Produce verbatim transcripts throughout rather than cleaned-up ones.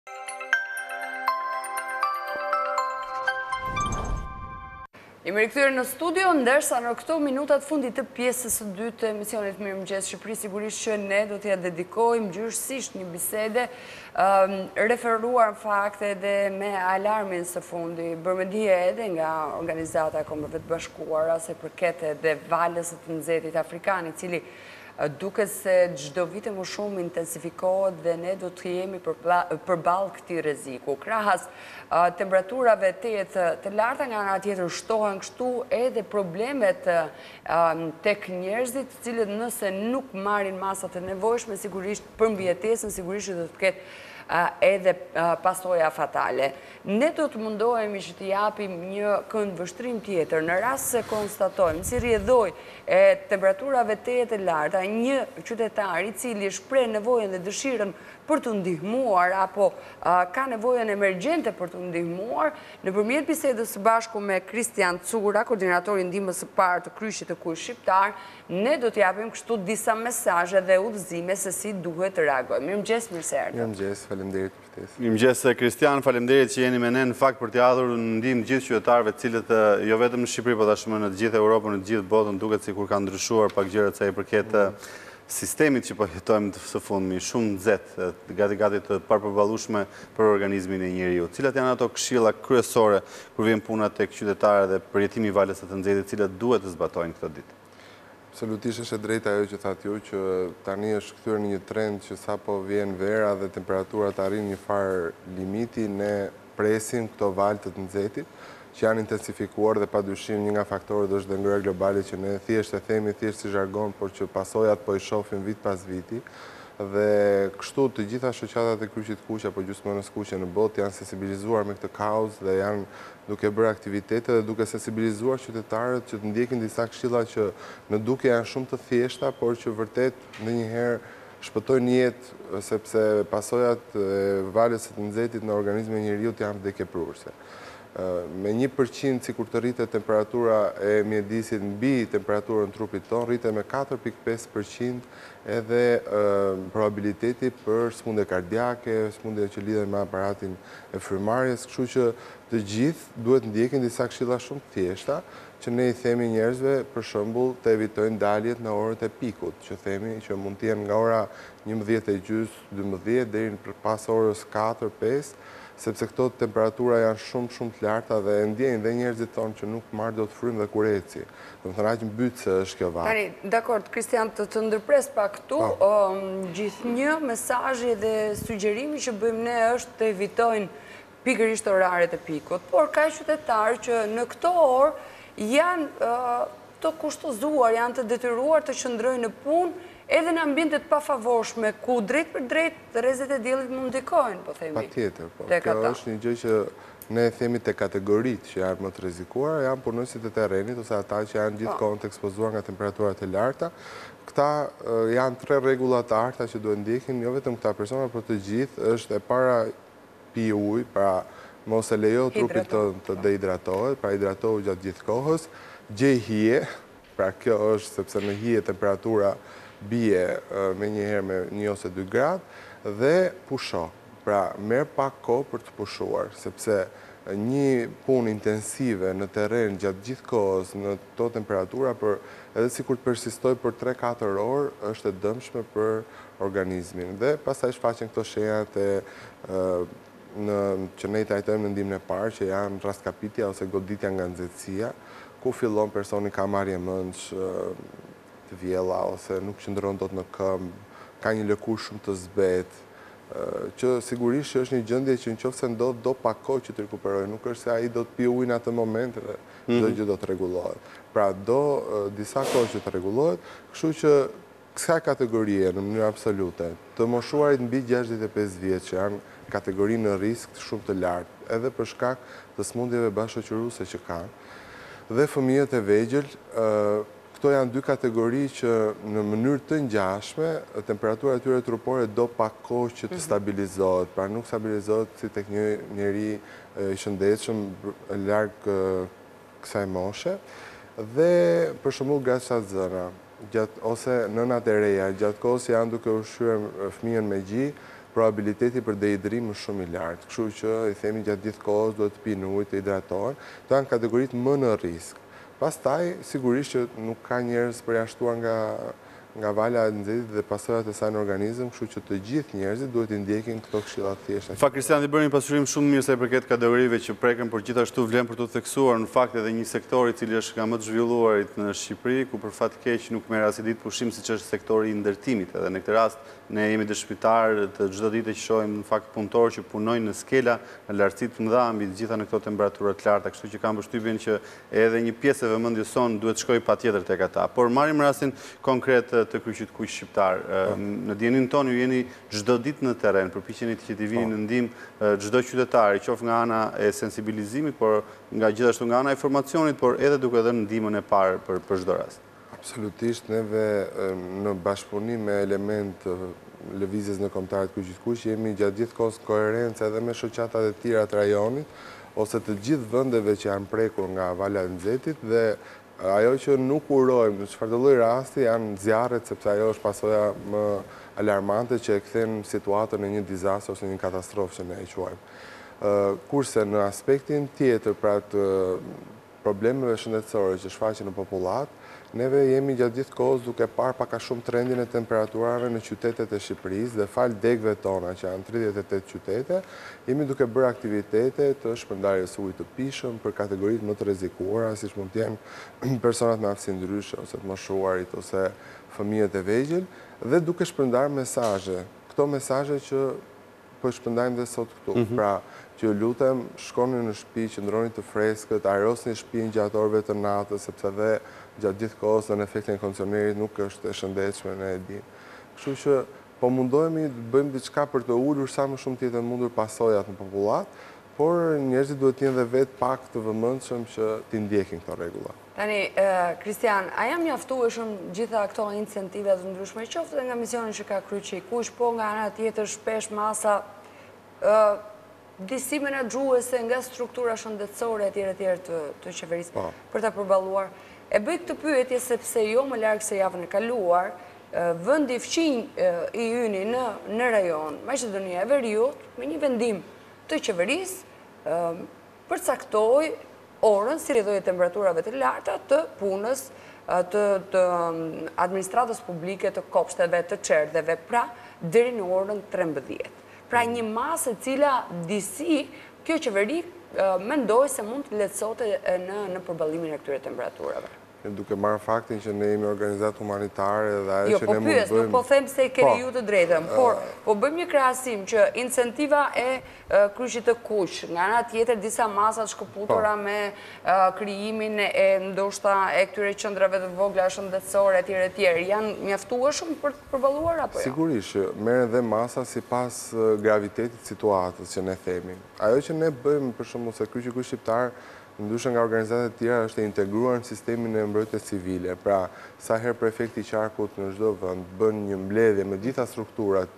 Jemi rikthyer në studio, ndërsa në këto minutat fundit të pjesës së dytë të emisionit Mirëmëngjes Shqipëri, sigurisht që ne do t'ja dedikojmë gjyrësisht një bisede um, referuar fakte dhe me alarmin së fundi, bërë me dije edhe nga Organizata e Kombeve të Bashkuara se përket edhe valës së të nxehtit afrikan, i cili duke se çdo vit e më shumë intensifikohet dhe ne do të jemi përballë këtij rreziku. Krahas uh, temperaturave të jetë të larta, nga ana tjetër shtohen kështu edhe problemet uh, tek njerëzit, të cilët nëse nuk marrin masat e nevojshme, sigurisht për mbijetesën, sigurisht që do të ketë Uh, edhe uh, pasoja fatale. Ne do të mundohemi që të japim një këndvështrim tjetër në rast se konstatojmë si rrjedhoj e temperaturave të jetë të larta një qytetar i cili shpreh nevojën dhe dëshirën për të ndihmuar apo uh, ka nevojën emergjente për të ndihmuar, nëpërmjet bisedës së bashku me Kristian Cura, koordinatori i ndihmës së parë të Kryqit të Kuj Shqiptar, ne do të japim kështu disa mesazhe dhe udhëzime se si duhet të reagojmë. Mirëmëngjes, mirë se erdhët. Mirëmëngjes, faleminderit për ftesën. Mirëmëngjes Kristian, faleminderit që jeni me ne në fakt për t'i ardhur në ndihmë të gjithë qytetarëve të cilët jo vetëm në Shqipëri, por tashmë në të gjithë Europën, në të gjithë botën, duket sikur kanë ndryshuar pak gjërat sa i përket sistemit që po jetojmë së fundmi, shumë nxehtë, gati-gati të papërballueshme për organizmin e njeriut. Cilat janë ato këshilla kryesore kur vjen puna tek qytetarët dhe përjetimi i valës së të nxehtit, të cilat duhet të zbatojnë këtë ditë? Absolutisht është e drejtë ajo që thatë ju, që tani është kthyer në një trend që sapo vjen vera dhe temperaturat arrin një farë limiti, ne presim këto valë të të nxehtit, që janë intensifikuar dhe padyshim një nga faktorët është dhe ngrënia globale që ne thjesht e themi thjesht si zhargon, por që pasojat po i shohim vit pas viti. Dhe kështu të gjitha shoqatat e Kryqit të Kuq apo gjysmënës kuqe në botë janë sensibilizuar me këtë kauzë dhe janë duke bërë aktivitete dhe duke sensibilizuar qytetarët që të ndjekin disa këshilla që në duke janë shumë të thjeshta, por që vërtet ndonjëherë shpëtojnë jetë, sepse pasojat e valës së të nxehtit në organizmin e njeriut janë vdekjeprurëse. Me një përqind si kur të rritet temperatura e mjedisit mbi temperaturën trupit ton, rritet me katër pikë pesë përqind edhe probabiliteti për sëmundje kardiake, sëmundje që lidhen me aparatin e frymarrjes, kështu që të gjithë duhet ndjekin disa këshilla shumë të thjeshta, që ne i themi njerëzve për shembull të evitojnë daljet në orët e pikut, që themi që mund të jenë nga ora njëmbëdhjetë e gjys, dymbëdhjetë deri në pas orës katër pesë, sepse këto temperatura janë shumë shumë të larta dhe ndjejnë dhe njerëzit thonë që nuk marrë do të frymë dhe kur eci. Do të thonë aq mbyt se është kjo valë. Tani, dakord, Kristian, të të ndërpres pak këtu, um, gjithnjë mesazhi dhe sugjerimi që bëjmë ne është të evitojnë pikërisht oraret e pikut, por ka qytetarë që në këto orë janë uh, të kushtozuar, janë të detyruar të qëndrojnë në punë edhe në ambientet pafavorshme, ku drejt për drejt rrezet e diellit mund ndikojnë, po themi. Patjetër, po. Kjo është një gjë që ne themi te kategoritë që janë më të rrezikuara, janë punonësit e terrenit ose ata që janë gjithkohë të ekspozuar nga temperaturat e larta. Këta janë tre rregulla të arta që duhet ndjekin, jo vetëm këta persona, por të gjithë, është e para pi ujë, pra mos e lejo trupit të, të dehidratohet, pra hidratohu gjatë gjithë kohës, gjej hije, pra kjo është sepse në hije temperatura bie me njëherë me një ose dy gradë, dhe pusho. Pra, merë pak kohë për të pushuar, sepse një punë intensive në terren gjatë gjithë kohës në to temperatura, për, edhe si kur të persistoj për tre katër orë, është e dëmshme për organizmin. Dhe pastaj shfaqen këto shenjat e në, që ne i trajtojmë në ndihmën e parë, që janë rastkapitja ose goditja nga nxehtësia, ku fillon personi ka marrje mendsh, të vjella, ose nuk qëndron dot në këmbë, ka një lëkurë shumë të zbetë, që sigurisht që është një gjendje që nëse ndodh do pak kohë që të rikuperojë, nuk është se ai do të pi ujin atë moment dhe çdo gjë do të rregullohet. Pra do disa kohë që të rregullohet, kështu që kësaj kategorie në mënyrë absolute, të moshuarit mbi gjashtëdhjetë e pesë vjeç që janë kategori në risk shumë të lartë, edhe për shkak të sëmundjeve bashkëqyruse që kanë, dhe fëmijët e vegjël. Këto janë dy kategori që në mënyrë të ngjashme, temperatura e tyre trupore do pak kohë që të stabilizohet, pra nuk stabilizohet si tek një njeri i shëndetshëm larg kësaj moshe. Dhe për shembull gratë zëra, ose nënat e reja, gjatë kohës janë duke ushqyer fëmijën me gjë, probabiliteti për dehidrim është shumë i lartë. Kështu që i themi gjatë gjithë kohës duhet të pinë ujë, të hidratohen, të janë kategoritë më në risk. Pastaj, sigurisht që nuk ka njerëz përjashtuar nga nga vala e nxehtit dhe pasojat e saj në organizëm, kështu që të gjithë njerëzit duhet i ndjekin këto këshilla të thjeshta. Fakt Kristian, ti bëri një pasurim shumë mirë sa i përket kategorive që preken, por gjithashtu vlen për të theksuar në fakt edhe një sektor i cili është nga më të zhvilluarit në Shqipëri, ku për fat keq nuk merr as i ditë pushim siç është sektori i ndërtimit. Edhe në këtë rast ne jemi dëshmitar të çdo ditë që shohim në fakt punëtorë që punojnë në skela në lartësi të mëdha mbi të gjitha në këto temperatura të larta, kështu që kam përshtypjen që edhe një pjesë e vëmendjes son duhet shkojë patjetër tek ata. Por marrim rastin konkret të Kryqit Kuq shqiptar. Në dijenin tonë ju jeni çdo ditë në terren, përpiqeni që t'i vini në ndihmë çdo qytetari, qoftë nga ana e sensibilizimit, por nga gjithashtu nga ana e informacionit, por edhe duke dhënë ndihmën e parë për për çdo rast. Absolutisht, neve në bashkëpunim me element lëvizjes në kombëtar të Kryqit Kuq jemi gjatë gjithë kohës koherencë edhe me shoqatat e tjera të rajonit, ose të gjithë vendeve që janë prekur nga vala e nxehtit dhe ajo që nuk urojmë në çfarëdo lloj rasti janë zjarret, sepse ajo është pasoja më alarmante që e kthen situatën në një dizastër ose një katastrofë që ne e quajmë. Kurse në aspektin tjetër, pra të problemeve shëndetësore që shfaqen në popullat, neve jemi gjatë gjithë kohës duke parë pak a shumë trendin e temperaturave në qytetet e Shqipërisë dhe fal degëve tona që janë tridhjetë e tetë qytete, jemi duke bërë aktivitete të shpërndarjes ujit të pishëm për kategoritë më të rrezikuara, siç mund të jenë personat me aftësi ndryshe ose të moshuarit ose fëmijët e vegjël, dhe duke shpërndarë mesazhe. Këto mesazhe që po shpërndajmë dhe sot këtu. Pra, që ju lutem, shkoni në shtëpi, qëndroni të freskët, ajrosni shtëpinë gjatë orëve të natës, sepse dhe gjatë gjithë kohës në efektin e kondicionerit nuk është e shëndetshme, ne e dimë. Kështu që po mundohemi të bëjmë diçka për të ulur sa më shumë të jetë mundur pasojat në popullat, por njerëzit duhet të jenë dhe vetë pak të vëmendshëm që t'i ndjekin këto rregulla. Tani, Kristian, a jam mjaftueshëm gjitha këto incentive të ndryshme, qoftë nga misioni që ka Kryqi Kuq, po nga ana tjetër shpesh masa disi menaxhuese nga struktura shëndetësore etj etj të qeverisë për ta përballuar. E bëj këtë pyetje sepse jo më larg se javën e kaluar, vendi fqinj i yni në në rajon, Maqedonia e Veriut, me një vendim të qeverisë përcaktoi orën si rrjedhoi temperaturave të larta të punës të, të administratës publike të kopshteve të çerdheve, pra deri në orën trembëdhjetë. Pra një masë e cila disi kjo qeveri mendoj se mund të lehtësote në, në përballimin e këtyre temperaturave. Duke marrë faktin që ne jemi organizatë humanitare dhe ajo jo, që po ne mund pyes, bëjmë... nuk po them se keni ju të drejtën, por po bëjmë një krahasim që incentiva e Kryqit të Kuq, nga ana tjetër disa masa të shkëputura me krijimin e ndoshta e këtyre qendrave të vogla shëndetësore etj etj, janë mjaftueshëm për të përballuar apo jo? Sigurisht që merren dhe masa sipas gravitetit situatës që ne themi. Ajo që ne bëjmë për shembull se Kryqi Kuq shqiptar ndryshe nga organizatat tjera është e integruar në sistemin e mbrojtjes civile. Pra, sa herë prefekti i qarkut në çdo vend bën një mbledhje me gjitha strukturat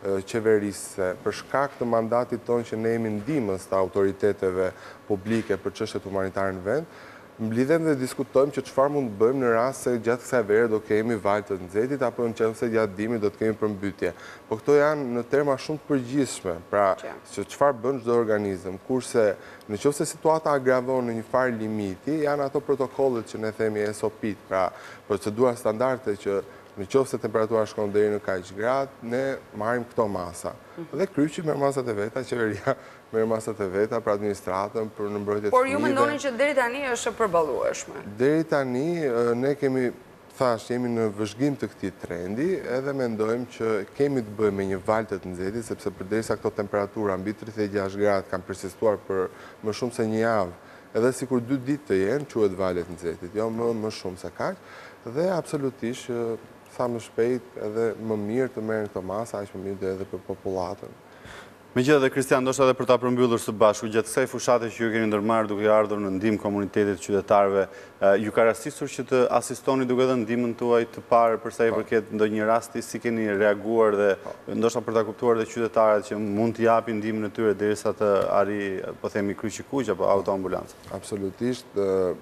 qeverisë për shkak të mandatit tonë që ne jemi ndihmës të autoriteteve publike për çështjet humanitare në vend, mblidhem dhe diskutojmë që çfarë mund të bëjmë në rast se gjatë kësaj vere do kemi valë të nxehtit apo nëse gjatë dimrit do të kemi përmbytje. Po këto janë në terma shumë të përgjithshme, pra që çfarë bën çdo organizëm, kurse nëse situata agravon në një farë limiti, janë ato protokollet që ne themi S O P, pra procedura standarde që në qoftë se temperatura shkon deri në kaq gradë, ne marrim këto masa. Dhe Kryqi merr masat e veta, qeveria merr masat e veta për administratën, për në mbrojtje të Por ju mendoni që deri tani është e përballueshme? Deri tani ne kemi, thash, jemi në vëzhgim të këtij trendi, edhe mendojmë që kemi të bëjmë me një valë të nxehtit, sepse përderisa këto temperatura mbi tridhjetë e gjashtë gradë kanë persistuar për më shumë se një javë, edhe sikur dy ditë të jenë, quhet valë të nxehtit, jo më më shumë se kaq, dhe absolutisht sa më shpejt edhe më mirë të merren këto masa, aq më mirë edhe për popullatën. Megjithatë, Kristian, ndoshta edhe për ta përmbyllur së bashku, gjatë kësaj fushate që ju keni ndërmarrë duke ardhur në ndihmë komunitetit qytetarëve, ju ka rastisur që të asistoni duke dhënë ndihmën tuaj të parë për sa i përket ndonjë rasti, si keni reaguar dhe ndoshta për ta kuptuar dhe qytetarët që mund të japin ndihmën e tyre derisa të arrijë, po themi, Kryqi Kuq apo autoambulancë? Absolutisht,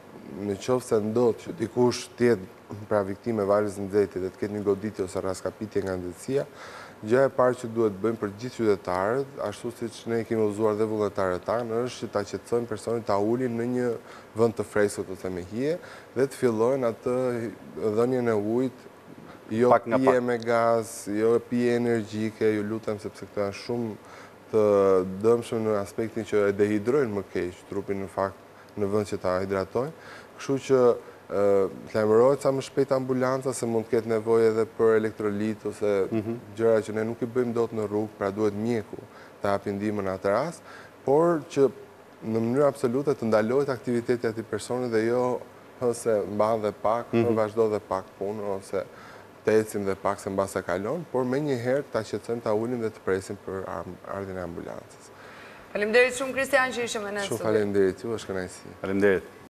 në qoftë se ndodh që dikush të jetë pra viktime valës nxehtit dhe të ketë një goditje ose raskapitje nga nxehtësia, Gjë e parë që duhet bëjmë për gjithë qytetarët, ashtu si që ne kemi udhëzuar dhe vullnetarët tanë, është që ta qetësojmë personin ta ulin në një vend të freskët ose me hije dhe të fillojnë atë dhënien e ujit, jo pije me gaz, jo pije energjike, ju lutem sepse këto janë shumë të dëmshme në aspektin që e dehidrojnë më keq trupin në fakt në vend që ta hidratojnë. Kështu që lajmërohet sa më shpejt ambulanca se mund të ketë nevojë edhe për elektrolit ose gjëra që ne nuk i bëjmë dot në rrugë, pra duhet mjeku të japë ndihmën në atë rast, por që në mënyrë absolute të ndalohet aktiviteti i atij personi dhe jo ose mban dhe pak, mm -hmm. vazhdo dhe pak punë ose të ecim dhe pak se mbasa kalon, por me një herë ta qetësojmë, ta ulim dhe të presim për ardhin e ambulancës. Faleminderit shumë Kristian që ishe me ne. Shumë faleminderit ju, është kënaqësi. Faleminderit.